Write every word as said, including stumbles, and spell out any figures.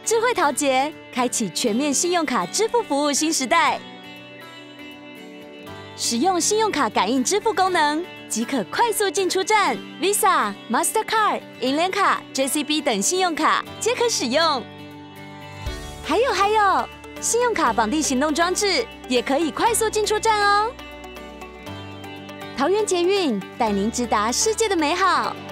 智慧桃捷，开启全面信用卡支付服务新时代。使用信用卡感应支付功能，即可快速进出站 ，Visa、Mastercard、银联卡、J C B 等信用卡皆可使用。还有还有，信用卡绑定行动装置也可以快速进出站哦。桃园捷运带您直达世界的美好。